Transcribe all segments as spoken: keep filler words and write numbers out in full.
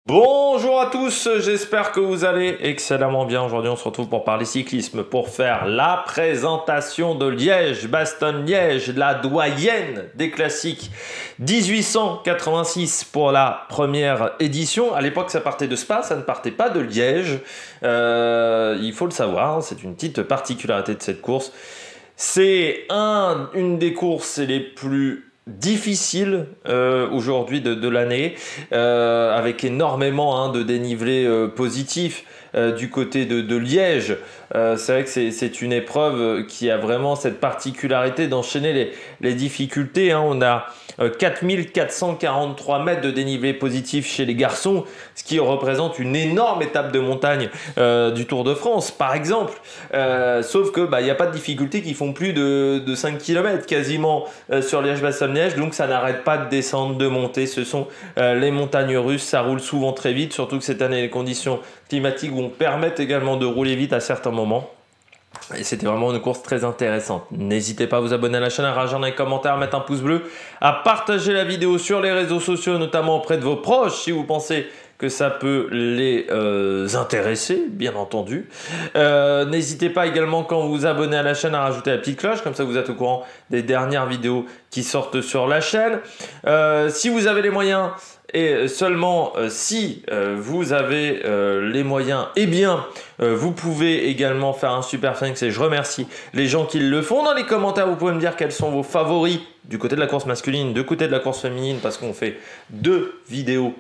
Bonjour à tous, j'espère que vous allez excellemment bien. Aujourd'hui on se retrouve pour parler cyclisme, pour faire la présentation de Liège, Bastogne-Liège, la doyenne des classiques. dix-huit cent quatre-vingt-six pour la première édition. À l'époque ça partait de Spa, ça ne partait pas de Liège. Euh, il faut le savoir, c'est une petite particularité de cette course. C'est un, une des courses les plus difficile euh, aujourd'hui de, de l'année, euh, avec énormément hein, de dénivelé euh, positif euh, du côté de, de Liège. Euh, c'est vrai que c'est une épreuve qui a vraiment cette particularité d'enchaîner les, les difficultés. Hein. On a euh, quatre mille quatre cent quarante-trois mètres de dénivelé positif chez les garçons, ce qui représente une énorme étape de montagne euh, du Tour de France, par exemple. Euh, sauf que bah, y a pas de difficultés qui font plus de, de cinq kilomètres quasiment euh, sur Liège-Bastogne-Liège, donc ça n'arrête pas de descendre, de monter. Ce sont euh, les montagnes russes, ça roule souvent très vite, surtout que cette année les conditions climatiques vont permettre également de rouler vite à certains moments. Et c'était vraiment une course très intéressante. N'hésitez pas à vous abonner à la chaîne, à réagir dans les commentaires, à mettre un pouce bleu, à partager la vidéo sur les réseaux sociaux, notamment auprès de vos proches, si vous pensez que ça peut les euh, intéresser, bien entendu. Euh, N'hésitez pas également, quand vous vous abonnez à la chaîne, à rajouter la petite cloche, comme ça vous êtes au courant des dernières vidéos qui sortent sur la chaîne. Euh, si vous avez les moyens, et seulement euh, si euh, vous avez euh, les moyens, eh bien, euh, vous pouvez également faire un super thanks et je remercie les gens qui le font. Dans les commentaires, vous pouvez me dire quels sont vos favoris du côté de la course masculine, du côté de la course féminine, parce qu'on fait deux vidéos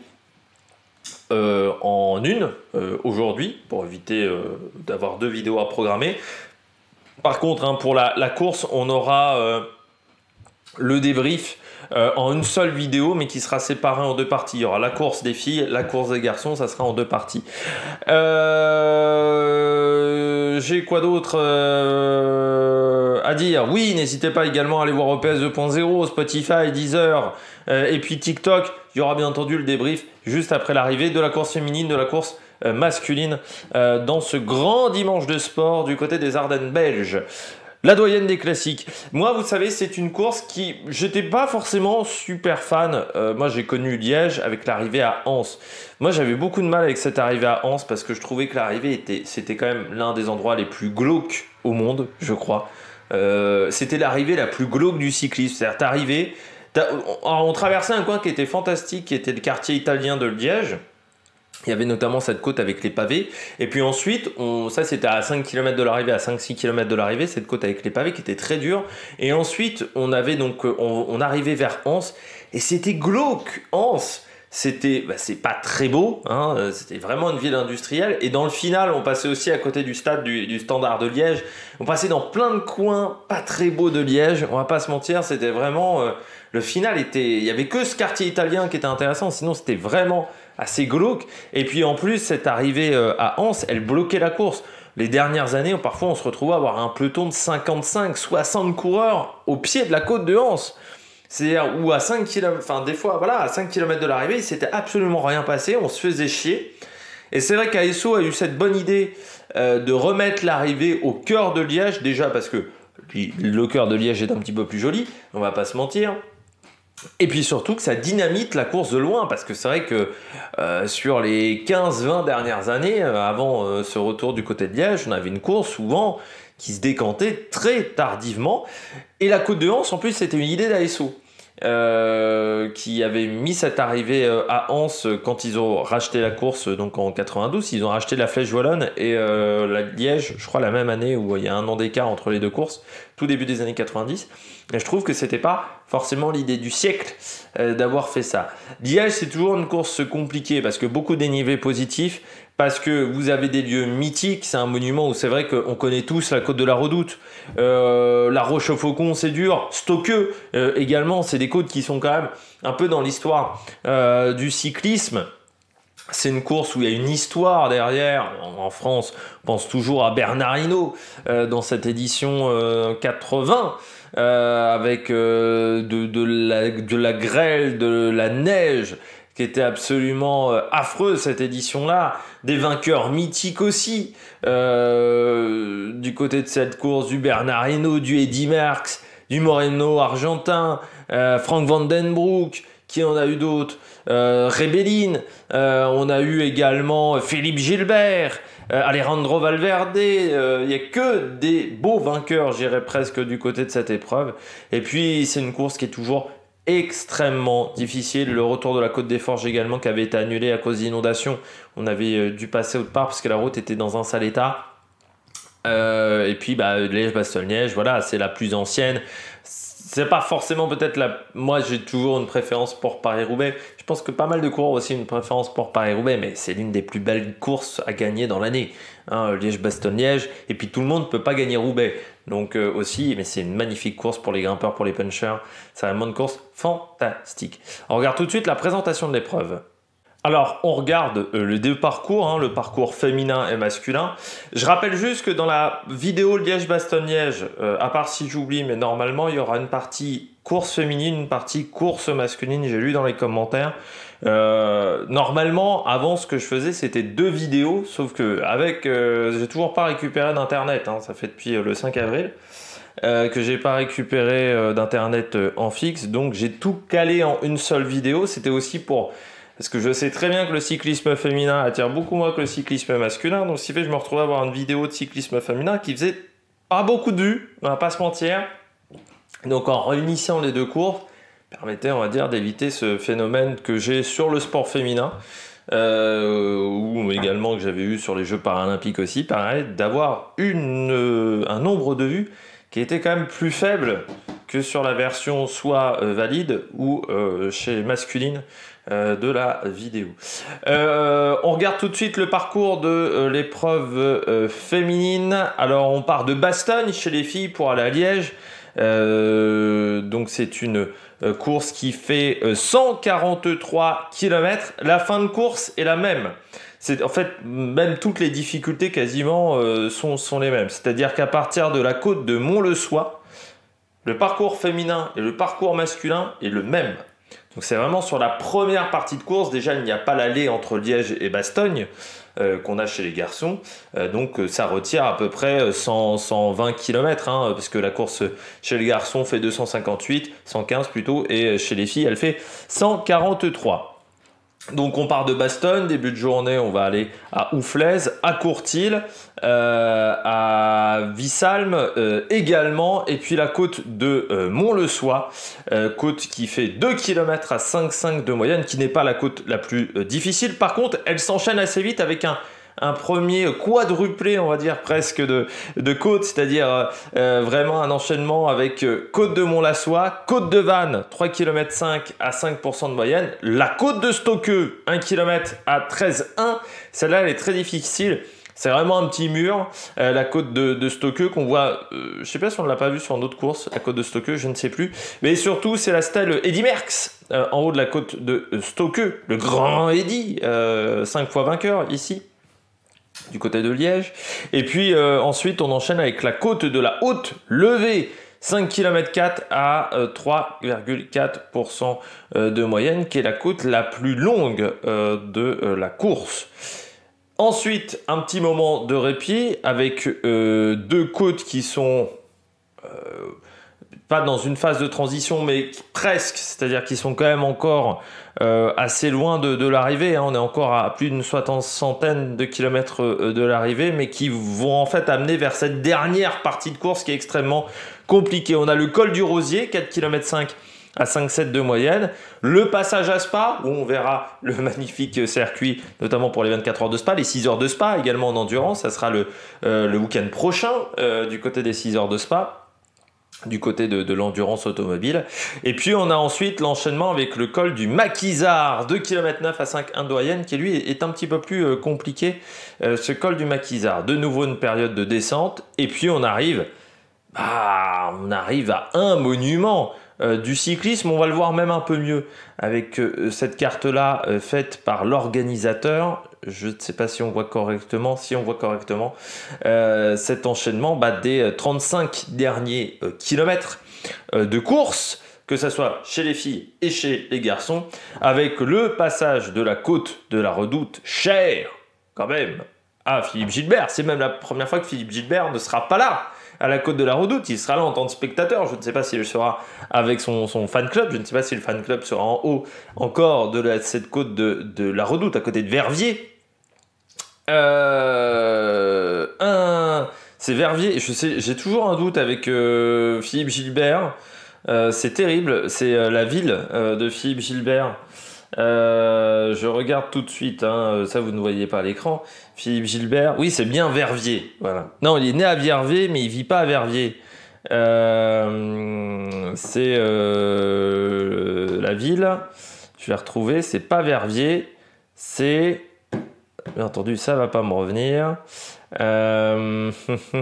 euh, en une euh, aujourd'hui, pour éviter euh, d'avoir deux vidéos à programmer. Par contre, hein, pour la, la course, on aura euh, le débrief Euh, en une seule vidéo, mais qui sera séparée en deux parties. Il y aura la course des filles, la course des garçons, ça sera en deux parties. Euh... J'ai quoi d'autre euh... à dire? Oui, n'hésitez pas également à aller voir O P S deux point zéro, Spotify, Deezer, euh, et puis TikTok. Il y aura bien entendu le débrief juste après l'arrivée de la course féminine, de la course euh, masculine, euh, dans ce grand dimanche de sport du côté des Ardennes belges. La doyenne des classiques. Moi, vous savez, c'est une course qui... J'étais pas forcément super fan. Euh, moi, j'ai connu Liège avec l'arrivée à Anse. Moi, j'avais beaucoup de mal avec cette arrivée à Anse parce que je trouvais que l'arrivée était... C'était quand même l'un des endroits les plus glauques au monde, je crois. Euh, C'était l'arrivée la plus glauque du cyclisme. C'est-à-dire, t'arrivais... On traversait un coin qui était fantastique, qui était le quartier italien de Liège. Il y avait notamment cette côte avec les pavés. Et puis ensuite, on, ça c'était à cinq kilomètres de l'arrivée, à cinq six kilomètres de l'arrivée, cette côte avec les pavés qui était très dure. Et ensuite, on avait donc, on, on arrivait vers Anse et c'était glauque. Anse, c'était, bah, c'est pas très beau, hein, c'était vraiment une ville industrielle. Et dans le final, on passait aussi à côté du stade du, du Standard de Liège. On passait dans plein de coins pas très beaux de Liège. On va pas se mentir, c'était vraiment, euh, le final était, il y avait que ce quartier italien qui était intéressant. Sinon, c'était vraiment assez glauque. Et puis en plus, cette arrivée à Anse, elle bloquait la course. Les dernières années, parfois on se retrouvait à avoir un peloton de cinquante-cinq soixante coureurs au pied de la côte de Anse. C'est-à-dire où à cinq kilomètres, enfin des fois, voilà, à cinq kilomètres de l'arrivée, il s'était absolument rien passé, on se faisait chier. Et c'est vrai qu'A S O a eu cette bonne idée euh, de remettre l'arrivée au cœur de Liège, déjà parce que le cœur de Liège est un petit peu plus joli, on va pas se mentir. Et puis surtout que ça dynamite la course de loin, parce que c'est vrai que euh, sur les quinze vingt dernières années, euh, avant euh, ce retour du côté de Liège, on avait une course souvent qui se décantait très tardivement. Et la côte de Anse, en plus, c'était une idée d'A S O. Euh, qui avait mis cette arrivée euh, à Anse quand ils ont racheté la course donc en quatre-vingt-douze. Ils ont racheté la Flèche Wallonne et euh, la Liège, je crois la même année où il y a un an d'écart entre les deux courses, tout début des années quatre-vingt-dix. Et je trouve que c'était pas forcément l'idée du siècle euh, d'avoir fait ça. Liège, c'est toujours une course compliquée parce que beaucoup de dénivelé positif, parce que vous avez des lieux mythiques. C'est un monument où c'est vrai qu'on connaît tous la côte de la Redoute, euh, la Roche au Faucon, c'est dur, Stoqueux euh, également, c'est des côtes qui sont quand même un peu dans l'histoire euh, du cyclisme. C'est une course où il y a une histoire derrière. En France, on pense toujours à Bernard Hinault euh, dans cette édition euh, quatre-vingts, euh, avec euh, de, de, la, de la grêle, de la neige, qui était absolument euh, affreuse cette édition-là. Des vainqueurs mythiques aussi, euh, du côté de cette course, du Bernard Hinault, du Eddy Merckx, du Moreno argentin, euh, Frank Van Den Broek, Qui en a eu d'autres? euh, Rebellin, euh, on a eu également Philippe Gilbert, euh, Alejandro Valverde, il euh, n'y a que des beaux vainqueurs, j'irais presque du côté de cette épreuve. Et puis c'est une course qui est toujours extrêmement difficile. Le retour de la Côte des Forges également qui avait été annulé à cause d'inondations. On avait dû passer autre part parce que la route était dans un sale état. Euh, et puis bah, Liège-Bastogne-Liège, voilà, c'est la plus ancienne. C'est pas forcément peut-être la... Moi j'ai toujours une préférence pour Paris-Roubaix. Je pense que pas mal de coureurs ont aussi une préférence pour Paris-Roubaix, mais c'est l'une des plus belles courses à gagner dans l'année. Hein, Liège-Bastogne-Liège, et puis tout le monde ne peut pas gagner Roubaix. Donc euh, aussi, mais c'est une magnifique course pour les grimpeurs, pour les punchers. C'est vraiment une course fantastique. On regarde tout de suite la présentation de l'épreuve. Alors, on regarde euh, les deux parcours, hein, le parcours féminin et masculin. Je rappelle juste que dans la vidéo Liège-Bastogne-Liège, euh, à part si j'oublie, mais normalement, il y aura une partie course féminine, une partie course masculine, j'ai lu dans les commentaires. Euh, normalement, avant, ce que je faisais, c'était deux vidéos, sauf que avec, euh, j'ai toujours pas récupéré d'internet, hein, ça fait depuis euh, le cinq avril. Euh, que j'ai pas récupéré euh, d'internet euh, en fixe, donc j'ai tout calé en une seule vidéo. C'était aussi pour... Parce que je sais très bien que le cyclisme féminin attire beaucoup moins que le cyclisme masculin. Donc, ce qui fait que je me retrouvais à avoir une vidéo de cyclisme féminin qui faisait pas beaucoup de vues, on va pas se mentir. Donc, en réunissant les deux courses, permettait, on va dire, d'éviter ce phénomène que j'ai sur le sport féminin, euh, ou également que j'avais eu sur les Jeux paralympiques aussi, pareil, d'avoir une, euh, un nombre de vues qui était quand même plus faible que sur la version soit euh, valide ou euh, chez masculine euh, de la vidéo. Euh, on regarde tout de suite le parcours de euh, l'épreuve euh, féminine. Alors on part de Bastogne chez les filles pour aller à Liège. Euh, donc c'est une euh, course qui fait euh, cent quarante-trois kilomètres. La fin de course est la même. C'est, en fait, même toutes les difficultés quasiment euh, sont, sont les mêmes. C'est-à-dire qu'à partir de la côte de Mont-le-Soie, le parcours féminin et le parcours masculin est le même. Donc c'est vraiment sur la première partie de course. Déjà, il n'y a pas l'allée entre Liège et Bastogne euh, qu'on a chez les garçons. Euh, donc ça retire à peu près cent, cent vingt kilomètres, hein, parce que la course chez les garçons fait deux cent cinquante-huit, cent quinze plutôt, et chez les filles, elle fait cent quarante-trois. Donc on part de Bastogne, début de journée, on va aller à Ouflaise, à Courtil, euh, à Vissalm euh, également, et puis la côte de euh, Mont-le-Soie, euh, côte qui fait deux kilomètres à cinq virgule cinq de moyenne, qui n'est pas la côte la plus euh, difficile. Par contre, elle s'enchaîne assez vite avec un un premier quadruplé, on va dire presque de, de côte, c'est-à-dire euh, vraiment un enchaînement avec euh, côte de Mont-la-Soie, côte de Vannes, trois virgule cinq kilomètres à cinq pour cent de moyenne, la côte de Stockeux, un kilomètre à treize virgule un, celle-là elle est très difficile. C'est vraiment un petit mur, euh, la côte de, de Stockeux qu'on voit, euh, je ne sais pas si on ne l'a pas vu sur d'autres courses, la côte de Stockeux, je ne sais plus. Mais surtout, c'est la stèle Eddy Merckx, euh, en haut de la côte de Stockeux, le grand Eddy, euh, cinq fois vainqueur ici, du côté de Liège. Et puis euh, ensuite, on enchaîne avec la côte de la Haute Levée, cinq virgule quatre kilomètres à euh, trois virgule quatre pour cent de moyenne, qui est la côte la plus longue euh, de euh, la course. Ensuite, un petit moment de répit avec euh, deux côtes qui sont euh, pas dans une phase de transition, mais presque, c'est-à-dire qu'ils sont quand même encore euh, assez loin de, de l'arrivée, hein. On est encore à plus d'une soixantaine de kilomètres euh, de l'arrivée, mais qui vont en fait amener vers cette dernière partie de course qui est extrêmement compliquée. On a le col du Rosier, quatre virgule cinq kilomètres à cinq virgule sept de moyenne, le passage à Spa, où on verra le magnifique circuit, notamment pour les vingt-quatre heures de Spa, les six heures de Spa, également en endurance, ça sera le, euh, le week-end prochain, euh, du côté des six heures de Spa, du côté de, de l'endurance automobile. Et puis on a ensuite l'enchaînement avec le col du Maquisard, deux virgule neuf kilomètres à cinq virgule un de moyenne, qui lui est un petit peu plus euh, compliqué, euh, ce col du Maquisard. De nouveau une période de descente, et puis on arrive, bah, on arrive à un monument euh, du cyclisme. On va le voir même un peu mieux avec euh, cette carte-là euh, faite par l'organisateur. Je ne sais pas si on voit correctement, si on voit correctement euh, cet enchaînement bah, des trente-cinq derniers euh, kilomètres euh, de course, que ce soit chez les filles et chez les garçons, avec le passage de la côte de la Redoute, chère quand même à Philippe Gilbert. C'est même la première fois que Philippe Gilbert ne sera pas là à la Côte de la Redoute. Il sera là en tant que spectateur. Je ne sais pas s'il sera avec son, son fan club. Je ne sais pas si le fan club sera en haut encore de la, cette côte de, de la Redoute, à côté de Verviers. Euh, un, c'est Verviers. Je sais, j'ai toujours un doute avec euh, Philippe Gilbert. Euh, c'est terrible. C'est euh, la ville euh, de Philippe Gilbert. Euh, je regarde tout de suite, hein, ça vous ne voyez pas à l'écran. Philippe Gilbert, oui, c'est bien Verviers. Voilà. Non, il est né à Verviers, mais il vit pas à Verviers. Euh, c'est euh, la ville. Je vais retrouver. C'est pas Verviers. C'est, bien entendu, ça va pas me revenir. Euh...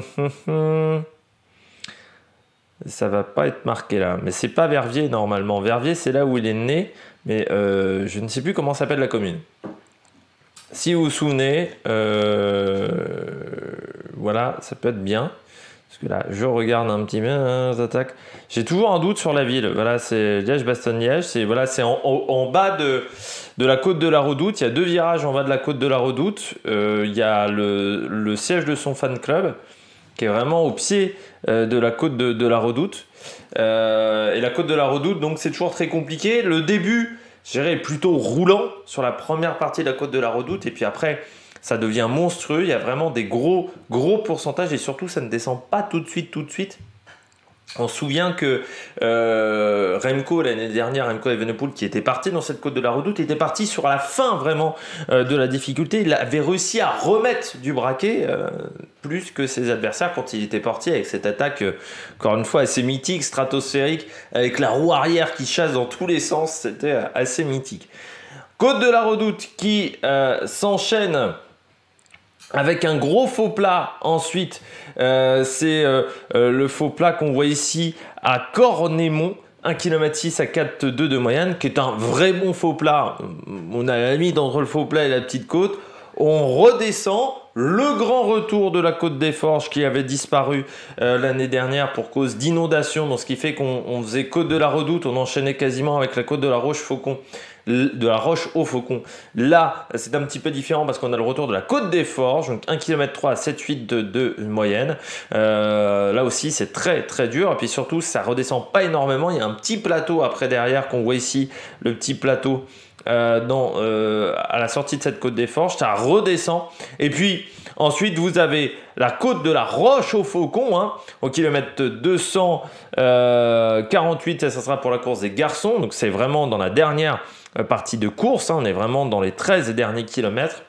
ça va pas être marqué là, mais c'est pas Verviers normalement. Verviers, c'est là où il est né. Mais euh, je ne sais plus comment s'appelle la commune. Si vous vous souvenez, euh, voilà, ça peut être bien. Parce que là, je regarde un petit peu, hein, attaques. J'ai toujours un doute sur la ville. Voilà, c'est Liège-Bastogne-Liège. C'est voilà, c'est en, en, en bas de, de la côte de la Redoute. Il y a deux virages en bas de la côte de la Redoute. Euh, il y a le, le siège de son fan club, qui est vraiment au pied euh, de la côte de, de la Redoute. Euh, et la côte de la Redoute, donc c'est toujours très compliqué. Le début, je dirais, est plutôt roulant sur la première partie de la côte de la Redoute, et puis après, ça devient monstrueux. Il y a vraiment des gros, gros pourcentages, et surtout, ça ne descend pas tout de suite, tout de suite. On se souvient que euh, Remco, l'année dernière, Remco Evenepoel, qui était parti dans cette côte de la Redoute, était parti sur la fin vraiment euh, de la difficulté. Il avait réussi à remettre du braquet euh, plus que ses adversaires quand il était parti avec cette attaque, euh, encore une fois, assez mythique, stratosphérique, avec la roue arrière qui chasse dans tous les sens. C'était euh, assez mythique. Côte de la Redoute qui euh, s'enchaîne avec un gros faux plat ensuite, euh, c'est euh, euh, le faux plat qu'on voit ici à Cornémont, un kilomètre six à quatre virgule deux de moyenne, qui est un vrai bon faux plat. On a la limite entre le faux plat et la petite côte. On redescend, le grand retour de la côte des Forges qui avait disparu euh, l'année dernière pour cause d'inondation, donc ce qui fait qu'on on faisait côte de la Redoute, on enchaînait quasiment avec la côte de la Rochefaucon, de la Roche au Faucon. Là, c'est un petit peu différent parce qu'on a le retour de la côte des Forges, donc un kilomètre trois à sept virgule huit de, de moyenne. Euh, là aussi, c'est très très dur. Et puis surtout, ça redescend pas énormément. Il y a un petit plateau après derrière qu'on voit ici, le petit plateau euh, dans, euh, à la sortie de cette côte des Forges. Ça redescend. Et puis ensuite, vous avez la côte de la Roche au Faucon, hein, au kilomètre deux cent quarante-huit. Ça, ça sera pour la course des garçons. Donc c'est vraiment dans la dernière partie de course, hein, on est vraiment dans les treize derniers kilomètres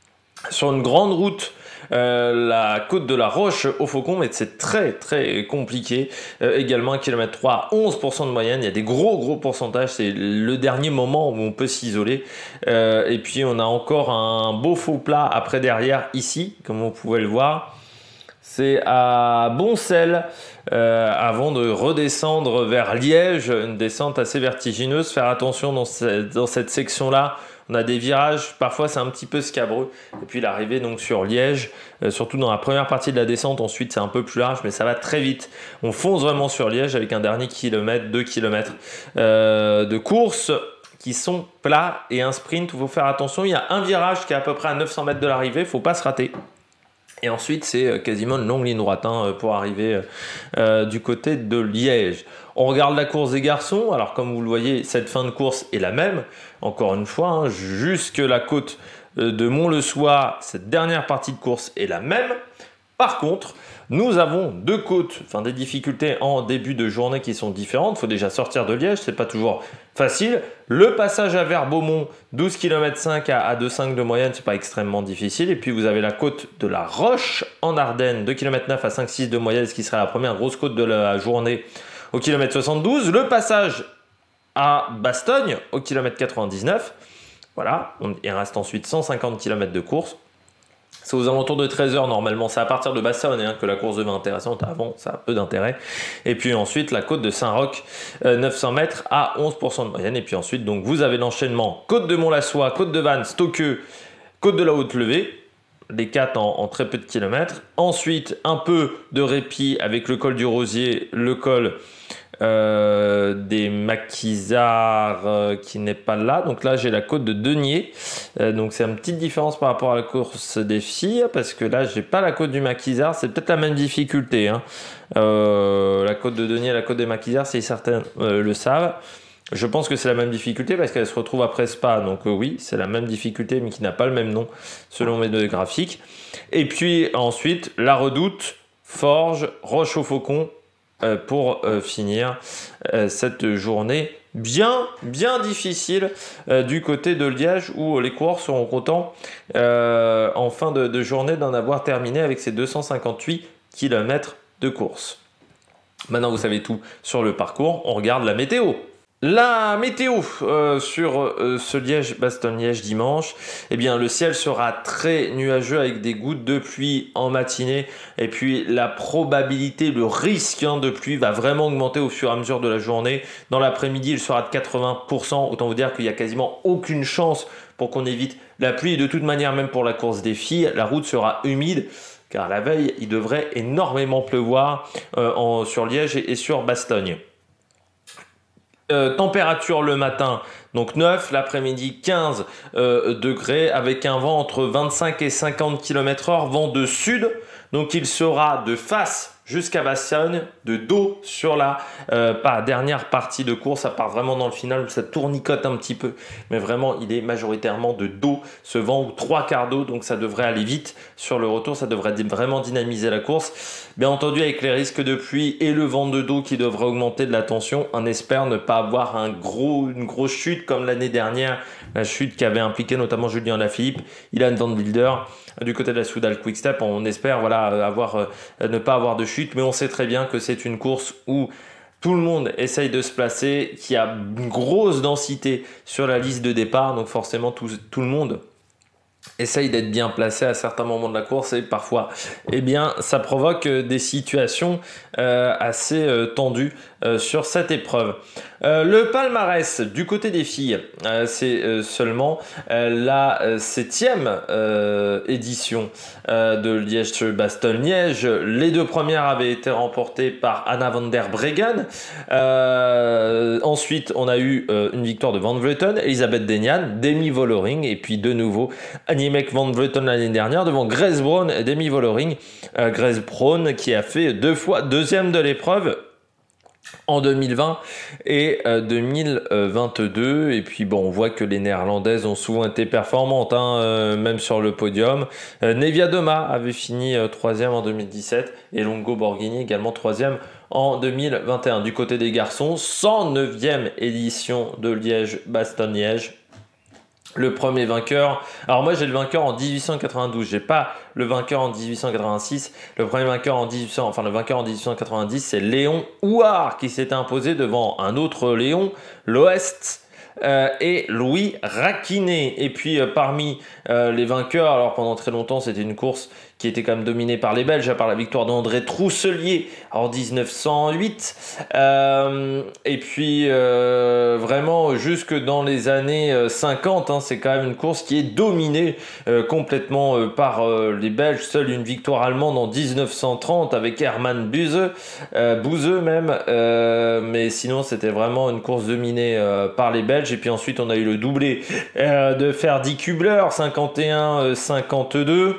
sur une grande route, euh, la côte de la Roche au Faucon, mais c'est très très compliqué. Euh, également un kilomètre trois, onze pour cent de moyenne, il y a des gros gros pourcentages, c'est le dernier moment où on peut s'isoler. Euh, et puis on a encore un beau faux plat après derrière ici, comme vous pouvez le voir. C'est à Boncel, euh, avant de redescendre vers Liège, une descente assez vertigineuse. Faire attention dans, ce, dans cette section-là, on a des virages, parfois c'est un petit peu scabreux. Et puis l'arrivée donc sur Liège, euh, surtout dans la première partie de la descente, ensuite c'est un peu plus large, mais ça va très vite. On fonce vraiment sur Liège avec un dernier kilomètre, deux kilomètres euh, de course qui sont plats et un sprint où il faut faire attention. Il y a un virage qui est à peu près à neuf cents mètres de l'arrivée, il ne faut pas se rater. Et ensuite, c'est quasiment une longue ligne droite hein, pour arriver euh, du côté de Liège. On regarde la course des garçons. Alors, comme vous le voyez, cette fin de course est la même. Encore une fois, hein, jusque la côte de Mont-le-Soie, cette dernière partie de course est la même. Par contre, nous avons deux côtes, enfin des difficultés en début de journée qui sont différentes. Il faut déjà sortir de Liège, c'est pas toujours facile. Le passage à Vers-Beaumont, douze kilomètres cinq à deux virgule cinq de moyenne, c'est pas extrêmement difficile. Et puis vous avez la côte de la Roche en Ardennes, deux kilomètres neuf à cinq virgule six de moyenne, ce qui sera la première grosse côte de la journée au kilomètre soixante-douze. Le passage à Bastogne au kilomètre quatre-vingt-dix-neuf. Voilà, il reste ensuite cent cinquante kilomètres de course. C'est aux alentours de treize heures normalement, c'est à partir de Bastogne hein, que la course devient intéressante, avant ça a peu d'intérêt. Et puis ensuite la côte de Saint-Roch, euh, neuf cents mètres à onze pour cent de moyenne. Et puis ensuite donc vous avez l'enchaînement côte de Mont-la-Soie, côte de Vannes, Stoqueux, côte de la Haute-Levée. les quatre en, en très peu de kilomètres. Ensuite, un peu de répit avec le col du Rosier, le col euh, des Maquisards euh, qui n'est pas là. Donc là, j'ai la côte de Denier. Euh, donc c'est une petite différence par rapport à la course des filles parce que là, j'ai pas la côte du Maquisard. C'est peut-être la même difficulté. Hein. Euh, la côte de Denier et la côte des Maquisards, si certains euh, le savent. Je pense que c'est la même difficulté parce qu'elle se retrouve après Spa. Donc euh, oui, c'est la même difficulté mais qui n'a pas le même nom selon mes données graphiques. Et puis ensuite, la Redoute, Forges, Roche-au-Faucon euh, pour euh, finir euh, cette journée bien, bien difficile euh, du côté de Liège où les coureurs seront contents euh, en fin de, de journée d'en avoir terminé avec ces deux cent cinquante-huit kilomètres de course. Maintenant, vous savez tout sur le parcours. On regarde la météo. La météo euh, sur euh, ce Liège-Bastogne-Liège dimanche, eh bien le ciel sera très nuageux avec des gouttes de pluie en matinée et puis la probabilité, le risque hein, de pluie va vraiment augmenter au fur et à mesure de la journée. Dans l'après-midi, il sera de quatre-vingts pour cent, autant vous dire qu'il n'y a quasiment aucune chance pour qu'on évite la pluie. Et de toute manière, même pour la course des filles, la route sera humide. Car la veille, il devrait énormément pleuvoir euh, en, sur Liège et, et sur Bastogne. Euh, température le matin, donc neuf, l'après-midi quinze euh, degrés, avec un vent entre vingt-cinq et cinquante kilomètres heure, vent de sud, donc il sera de face jusqu'à Bastogne, de dos sur la euh, pas, dernière partie de course, ça part vraiment dans le final où ça tournicote un petit peu, mais vraiment il est majoritairement de dos, ce vent ou trois quarts d'eau, donc ça devrait aller vite sur le retour, ça devrait vraiment dynamiser la course. Bien entendu, avec les risques de pluie et le vent de dos qui devrait augmenter de la tension, on espère ne pas avoir un gros, une grosse chute comme l'année dernière, la chute qui avait impliqué notamment Julien Lafilippe, Ilan Van Wilder, du côté de la Soudal Quick-Step. On espère voilà, avoir, euh, ne pas avoir de chute, mais on sait très bien que c'est une course où tout le monde essaye de se placer, qui a une grosse densité sur la liste de départ, donc forcément tout, tout le monde essaye d'être bien placé à certains moments de la course et parfois eh bien, ça provoque des situations euh, assez euh, tendues euh, sur cette épreuve. Euh, le palmarès du côté des filles, euh, c'est euh, seulement euh, la euh, septième euh, édition euh, de Liège-Bastogne-Liège. Les deux premières avaient été remportées par Anna van der Breggen. Euh, ensuite, on a eu euh, une victoire de Van Vleuten, Elisabeth Deignan, Demi Vollering et puis de nouveau Annemiek van Vleuten l'année dernière devant Grace Brown et Demi Vollering. Euh, Grace Brown qui a fait deux fois deuxième de l'épreuve en deux mille vingt et euh, deux mille vingt-deux. Et puis bon, on voit que les Néerlandaises ont souvent été performantes, hein, euh, même sur le podium. Euh, Nevia Doma avait fini euh, troisième en deux mille dix-sept et Longo Borghini également troisième en deux mille vingt et un. Du côté des garçons, cent neuvième édition de Liège-Bastogne-Liège. Le premier vainqueur, alors moi j'ai le vainqueur en dix-huit cent quatre-vingt-douze, j'ai pas le vainqueur en dix-huit cent quatre-vingt-six. Le premier vainqueur en dix-huit cents, enfin le vainqueur en dix-huit cent quatre-vingt-dix, c'est Léon Houard qui s'était imposé devant un autre Léon, l'Ouest. Euh, et Louis Raquinet. Et puis euh, parmi euh, les vainqueurs, alors pendant très longtemps c'était une course qui était quand même dominée par les Belges, à part la victoire d'André Trousselier en dix-neuf cent huit. Euh, et puis euh, vraiment jusque dans les années cinquante, hein, c'est quand même une course qui est dominée euh, complètement euh, par euh, les Belges. Seule une victoire allemande en dix-neuf cent trente avec Hermann Buse, euh, Bouzeux même. Euh, mais sinon c'était vraiment une course dominée euh, par les Belges. Et puis ensuite on a eu le doublé euh, de Ferdy Kubler, cinquante et un cinquante-deux.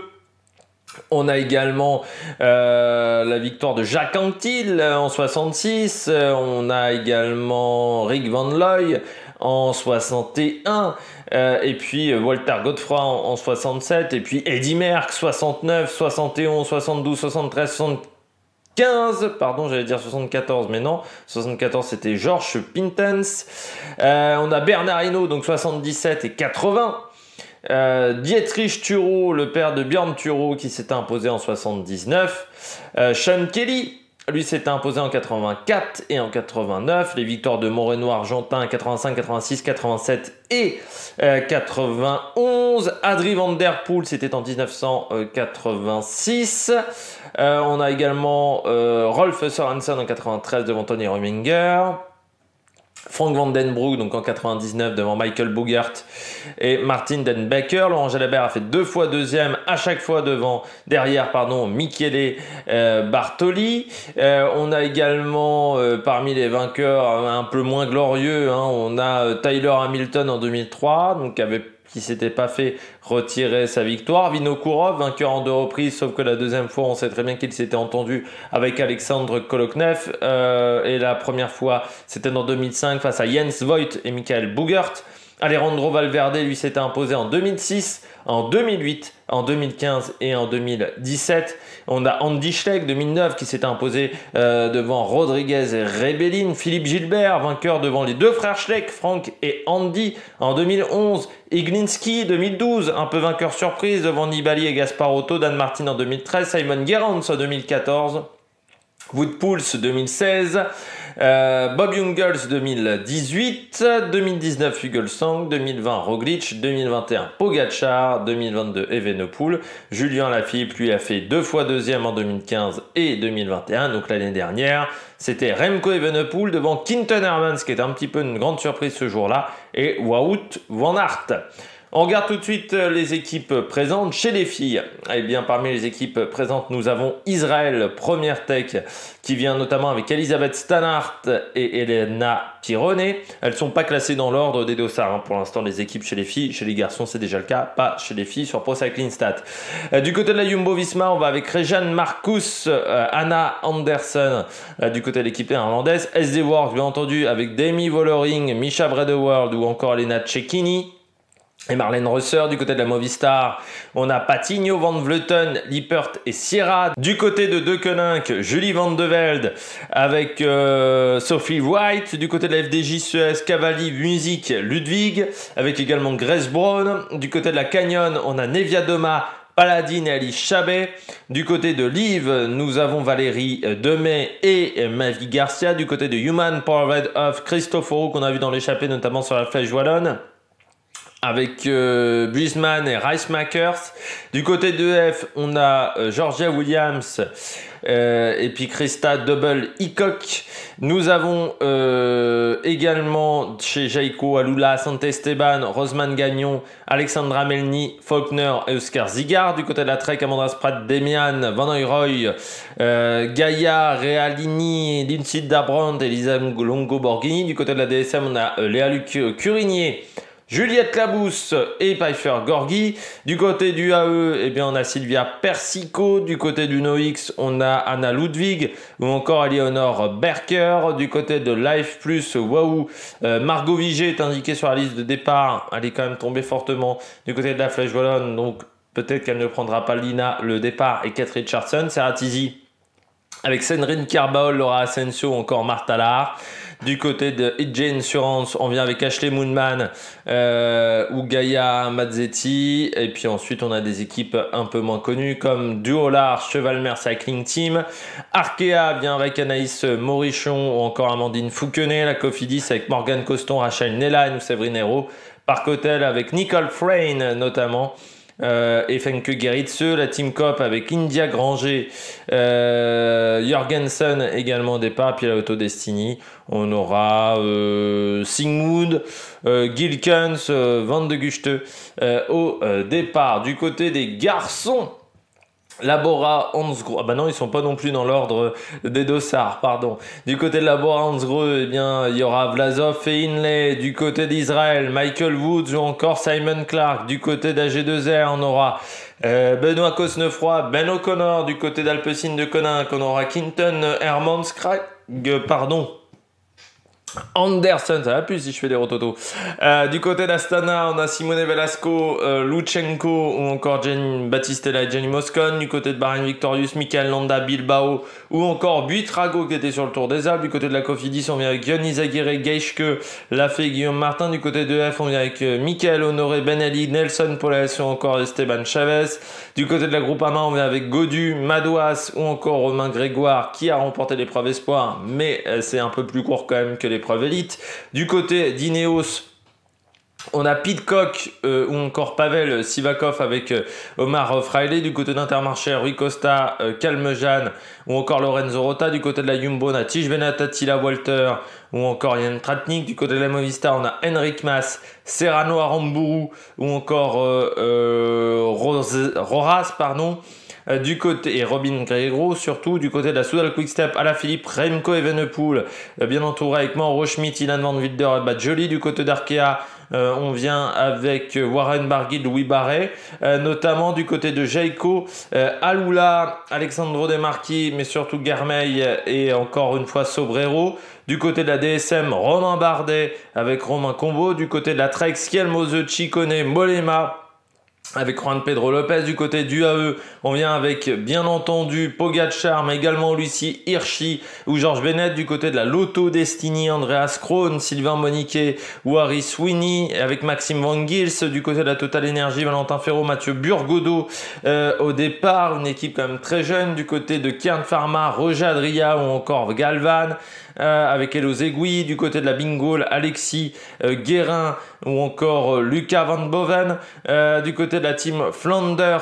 On a également euh, la victoire de Jacques Anquetil en soixante-six. On a également Rick Van Looy en soixante et un. Euh, et puis Walter Godefroy en, en soixante-sept. Et puis Eddy Merckx soixante-neuf, soixante et onze, soixante-douze, soixante-treize, soixante-quinze. Pardon, j'allais dire soixante-quatorze, mais non. soixante-quatorze, c'était Georges Pintens. Euh, on a Bernard Hinault, donc soixante-dix-sept et quatre-vingts. Euh, Dietrich Thurau, le père de Björn Thurau, qui s'était imposé en soixante-dix-neuf. Euh, Sean Kelly, lui s'était imposé en quatre-vingt-quatre et en quatre-vingt-neuf. Les victoires de Moreno Argentin quatre-vingt-cinq, quatre-vingt-six, quatre-vingt-sept et euh, quatre-vingt-onze. Adrie van der Poel, c'était en dix-neuf cent quatre-vingt-six. Euh, on a également euh, Rolf Sørensen en quatre-vingt-treize devant Tony Rominger. Frank Vandenbroek, donc en quatre-vingt-dix-neuf devant Michael Boogert et Martin Den Becker. Laurent Jalabert a fait deux fois deuxième, à chaque fois devant, derrière, pardon, Michele euh, Bartoli. Euh, on a également, euh, parmi les vainqueurs un peu moins glorieux, hein, on a Tyler Hamilton en deux mille trois, donc avait qui s'était pas fait retirer sa victoire. Vinokourov, vainqueur en deux reprises, sauf que la deuxième fois, on sait très bien qu'il s'était entendu avec Alexandre Koloknev. Euh, et la première fois, c'était en deux mille cinq face à Jens Voigt et Michael Boogert. Alejandro Valverde, lui, s'était imposé en deux mille six, en deux mille huit, en deux mille quinze et en deux mille dix-sept. On a Andy Schleck, deux mille neuf, qui s'était imposé euh, devant Rodriguez et Rebellin. Philippe Gilbert, vainqueur devant les deux frères Schleck, Frank et Andy, en deux mille onze. Iglinski, deux mille douze, un peu vainqueur surprise devant Nibali et Gasparotto. Dan Martin en deux mille treize. Simon Gerrans en deux mille quatorze. Wout Poels deux mille seize. Euh, Bob Jungels deux mille dix-huit, deux mille dix-neuf Fuglsang, deux mille vingt Roglic, deux mille vingt et un Pogacar, deux mille vingt-deux Evenepoel. Julien Lafilippe lui a fait deux fois deuxième en deux mille quinze et deux mille vingt et un, donc l'année dernière. C'était Remco Evenepoel devant Quinten Hermans, qui était un petit peu une grande surprise ce jour-là, et Wout van Aert. On regarde tout de suite les équipes présentes chez les filles. Eh bien, parmi les équipes présentes, nous avons Israël, première tech, qui vient notamment avec Elisabeth Stannard et Elena Pirone. Elles ne sont pas classées dans l'ordre des dossards, hein, pour l'instant, les équipes chez les filles. Chez les garçons, c'est déjà le cas, pas chez les filles sur Pro Cycling Stats. Euh, du côté de la Jumbo-Visma, on va avec Rejan Marcus, euh, Anna Anderson, euh, du côté de l'équipe néerlandaise. S D Works, bien entendu, avec Demi Vollering, Misha Bredeworld ou encore Elena Cecchini. Et Marlène Reusser. Du côté de la Movistar, on a Patinho, Van Vleuten, Lippert et Sierra. Du côté de De Koninck, Julie Van de Velde avec euh, Sophie Wright. Du côté de la F D J Suez, Cavalli, Music, Ludwig, avec également Grace Brown. Du côté de la Canyon, on a Nevia Doma, Paladine et Alice Chabet. Du côté de Liv, nous avons Valérie Demey et Mavi Garcia. Du côté de Human Powered Off, Christophe qu'on a vu dans l'échappée, notamment sur la Flèche Wallonne, avec euh, Buisman et Reismakers. Du côté de F, on a euh, Georgia Williams euh, et puis Krista Double Hickok. Nous avons euh, également chez Jaiko Alula, Sant'Esteban, Rosemane Gagnon, Alexandra Melny, Faulkner et Oscar Zigard. Du côté de la Trek, Amanda Spratt, Demian, Van Oyroy, euh, Gaia, Realini, Lindsay Dabrand et Lisa Longo Borghini. Du côté de la D S M, on a euh, Léa Luc Curigné, Juliette Labousse et Pfeiffer Gorgui. Du côté du A E, eh bien, on a Sylvia Persico. Du côté du Noix, on a Anna Ludwig ou encore Eleonore Berker. Du côté de Life Plus, waouh, euh, Margot Vigé est indiquée sur la liste de départ. Elle est quand même tombée fortement du côté de la Flèche Wallonne, donc peut-être qu'elle ne prendra pas Lina le départ et Kate Richardson. Sarah Tizi avec Sandrine Carbaol, Laura Asensio ou encore Martha Lahar. Du côté de Idje Insurance, on vient avec Ashley Moonman euh, ou Gaia Mazzetti. Et puis ensuite, on a des équipes un peu moins connues comme Duolar, Chevalmer Cycling Team. Arkea vient avec Anaïs Morichon ou encore Amandine Fouquenet. La Cofidis avec Morgane Coston, Rachel Nelan ou Séverine Hérault. Parc Hotel avec Nicole Frayne notamment. Euh, et Fenke Gerritse, la Team Cop avec India Granger, euh, Jorgensen également au départ, puis la Auto Destiny, on aura euh, Singwood, euh, Gilkens, euh, Van de Guchte euh, au euh, départ. Du côté des garçons, Labora, Hansgrohe, ah bah non, ils sont pas non plus dans l'ordre des dossards, pardon. Du côté de Labora, Hansgrohe, eh bien, il y aura Vlasov et Inlay. Du côté d'Israël, Michael Woods ou encore Simon Clark. Du côté d'A G deux R, on aura euh, Benoît Cosnefroy, Ben O'Connor. Du côté d'Alpecin de Koninck, on aura Quinten Hermans Krag, pardon. Anderson, ça va plus si je fais des rototos. Euh, du côté d'Astana, on a Simone Velasco, euh, Luchenko ou encore Jenny Battistella et Jenny Moscon. Du côté de Bahrain Victorious, Michael Landa, Bilbao ou encore Buitrago qui était sur le Tour des Alpes. Du côté de la Cofidis, on vient avec Yon Izagirre, Geishke, Lafay, Guillaume Martin. Du côté de F, on vient avec euh, Michael Honoré, Benelli, Nelson Poles ou encore Esteban Chavez. Du côté de la Groupama, on vient avec Godu, Madouas ou encore Romain Grégoire qui a remporté l'épreuve espoir, mais euh, c'est un peu plus court quand même que l'épreuve élite. Du côté d'Ineos, On a Pidcock euh, ou encore Pavel Sivakov avec euh, Omar Fraile. Du côté d'Intermarché, Rui Costa, euh, Calmejean ou encore Lorenzo Rota. Du côté de la Jumbo, on a Tish Bennett, Attila Walter ou encore Yann Tratnik. Du côté de la Movistar, on a Henrik Mas, Serrano Aramburu ou encore euh, euh, Rose, Roras, pardon. Euh, du côté, et Robin Gregro surtout, du côté de la Soudal Quickstep, Alaphilippe, Remco Evenepoel, euh, bien entouré avec Mauro Schmidt, Ilan Van Wilder et Badjoli. Du côté d'Arkea, euh, on vient avec Warren Barguil, Louis Barret, euh, notamment du côté de Jayco, euh, Alula, Alexandro De Marchi, mais surtout Germeil et encore une fois Sobrero. Du côté de la D S M, Romain Bardet avec Romain Combo. Du côté de la Trek, Schielmose, Ciccone, Molema avec Juan Pedro Lopez. Du côté du A E, on vient avec bien entendu Pogacar, mais également Lucie Hirschi ou Georges Bennett. Du côté de la Lotto Destiny, Andreas Krohn, Sylvain Moniquet ou Harry Sweeney avec Maxime Van Gils. Du côté de la Total Energy, Valentin Ferro, Mathieu Burgodeau euh, au départ, une équipe quand même très jeune. Du côté de Kern Pharma, Roger Adria ou encore Galvan. Euh, avec Elo Zegui. Du côté de la Bingol, Alexis euh, Guérin ou encore euh, Lucas Van Boven. Euh, du côté de la team Flanders,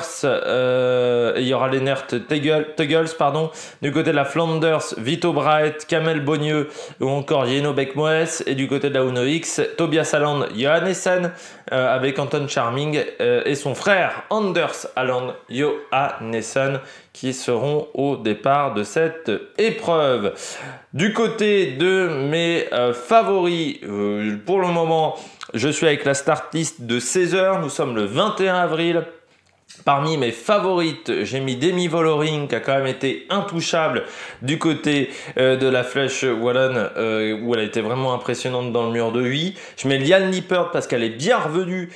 euh, il y aura Lennart Teugels, pardon. Du côté de la Flanders, Vito Braet, Kamel Bonnieux ou encore Jeno Beck-Moes. Et du côté de la Uno X, Tobias Aland Johannessen euh, avec Anton Charming euh, et son frère Anders Aland Johannessen qui seront au départ de cette épreuve. Du côté de mes euh, favoris, euh, pour le moment, je suis avec la start list de seize heures. Nous sommes le vingt et un avril. Parmi mes favorites, j'ai mis Demi Vollering qui a quand même été intouchable du côté euh, de la Flèche Wallonne euh, où elle a été vraiment impressionnante dans le mur de huit. Je mets Liane Lippert parce qu'elle est bien revenue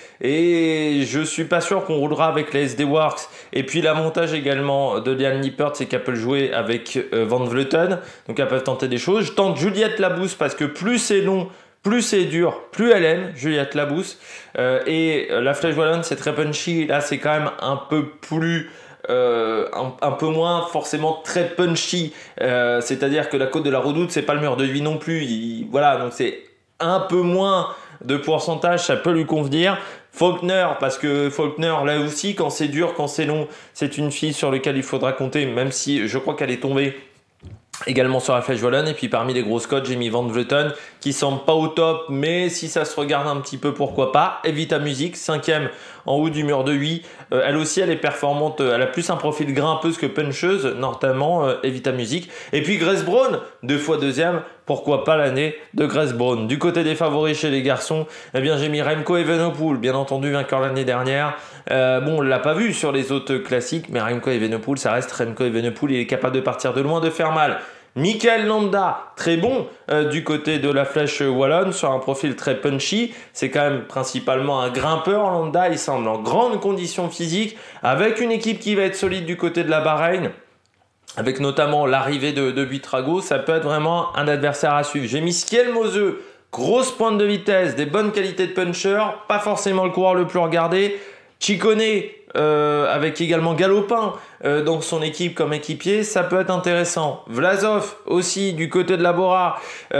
et je suis pas sûr qu'on roulera avec les S D Works. Et puis l'avantage également de Liane Lippert, c'est qu'elle peut jouer avec euh, Van Vleuten, donc elle peut tenter des choses. Je tente Juliette Labousse parce que plus c'est long, plus c'est dur, plus elle aime, Juliette Labousse. Euh, et la Flèche Wallonne, c'est très punchy. Là, c'est quand même un peu plus... Euh, un, un peu moins forcément très punchy. Euh, C'est-à-dire que la côte de la Redoute, c'est pas le mur de vie non plus. Il, voilà, donc c'est un peu moins de pourcentage, ça peut lui convenir. Faulkner, parce que Faulkner, là aussi, quand c'est dur, quand c'est long, c'est une fille sur laquelle il faudra compter, même si je crois qu'elle est tombée également sur la Flèche Wallonne. Et puis parmi les grosses cotes, j'ai mis Van Vleuten qui semble pas au top, mais si ça se regarde un petit peu, pourquoi pas. Evita Music, cinquième en haut du mur de huit. Euh, elle aussi, elle est performante. Elle a plus un profil grimpeuse que puncheuse, notamment euh, Evita Music. Et puis Grace Brown, deux fois deuxième. Pourquoi pas l'année de Grace Brown. Du côté des favoris chez les garçons, eh bien j'ai mis Remco Evenepoel, bien entendu vainqueur l'année dernière. Euh, bon, on l'a pas vu sur les autres classiques, mais Remco Evenepoel, ça reste Remco Evenepoel. Il est capable de partir de loin, de faire mal. Michael Landa, très bon euh, du côté de la Flèche Wallonne, sur un profil très punchy. C'est quand même principalement un grimpeur, Landa. Il semble en grande condition physique, avec une équipe qui va être solide du côté de la Bahreïn, avec notamment l'arrivée de, de Buitrago. Ça peut être vraiment un adversaire à suivre. J'ai mis Schielmose, grosse pointe de vitesse, des bonnes qualités de puncher, pas forcément le coureur le plus regardé. Ciccone, euh, avec également Galopin euh, dans son équipe comme équipier, ça peut être intéressant. Vlasov aussi du côté de la Bora,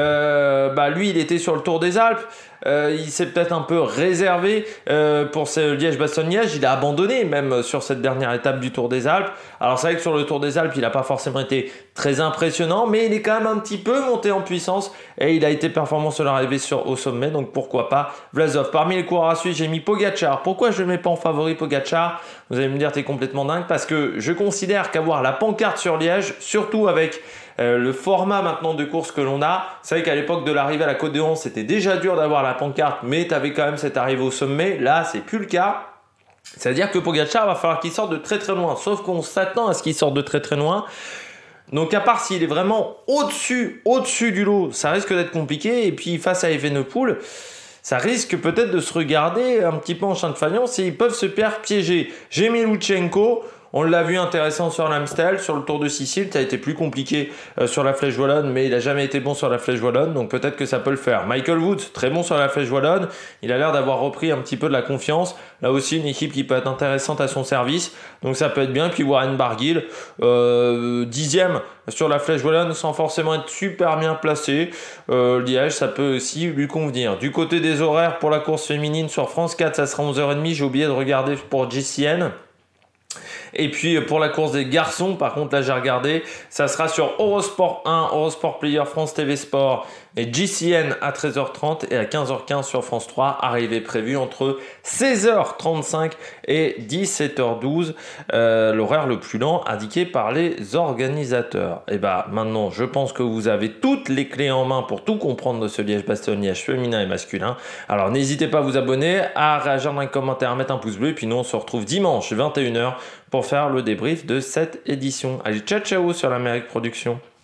euh, bah lui il était sur le Tour des Alpes. Euh, il s'est peut-être un peu réservé euh, pour ce Liège-Bastogne-Liège. Il a abandonné même sur cette dernière étape du Tour des Alpes. Alors c'est vrai que sur le Tour des Alpes, il n'a pas forcément été très impressionnant, mais il est quand même un petit peu monté en puissance et il a été performant sur l'arrivée sur, au sommet, donc pourquoi pas Vlasov. Parmi les coureurs à suivre, j'ai mis Pogacar. Pourquoi je ne le mets pas en favori Pogacar? Vous allez me dire, t'es complètement dingue, parce que je considère qu'avoir la pancarte sur Liège, surtout avec Euh, le format maintenant de course que l'on a, c'est vrai qu'à l'époque de l'arrivée à la Côte d'Or, c'était déjà dur d'avoir la pancarte, mais tu avais quand même cette arrivée au sommet. Là, c'est plus le cas. C'est-à-dire que Pogacar va falloir qu'il sorte de très très loin, sauf qu'on s'attend à ce qu'il sorte de très très loin. Donc à part s'il est vraiment au-dessus, au-dessus du lot, ça risque d'être compliqué. Et puis face à Evenepoel, ça risque peut-être de se regarder un petit peu en chien de faïence et ils peuvent se faire piéger. J'ai mis Lutsenko. On l'a vu intéressant sur l'Amstel, sur le Tour de Sicile, ça a été plus compliqué euh, sur la Flèche Wallonne, mais il a jamais été bon sur la Flèche Wallonne, donc peut-être que ça peut le faire. Michael Woods, très bon sur la Flèche Wallonne, il a l'air d'avoir repris un petit peu de la confiance. Là aussi, une équipe qui peut être intéressante à son service, donc ça peut être bien. Puis Warren Barguil, euh, dixième sur la Flèche Wallonne, sans forcément être super bien placé. Euh, Liège, ça peut aussi lui convenir. Du côté des horaires pour la course féminine sur France quatre, ça sera onze heures trente. J'ai oublié de regarder pour G C N. Et puis pour la course des garçons, par contre là j'ai regardé, ça sera sur Eurosport un, Eurosport Player, France T V Sport et G C N à treize heures trente et à quinze heures quinze sur France trois. Arrivée prévue entre seize heures trente-cinq et dix-sept heures douze, euh, l'horaire le plus lent indiqué par les organisateurs. Et bah maintenant je pense que vous avez toutes les clés en main pour tout comprendre de ce Liège-Bastogne-Liège féminin et masculin. Alors n'hésitez pas à vous abonner, à réagir dans les commentaires, à mettre un pouce bleu, et puis nous on se retrouve dimanche vingt et une heures pour faire le débrief de cette édition. Allez, ciao ciao sur l'Amérique Production.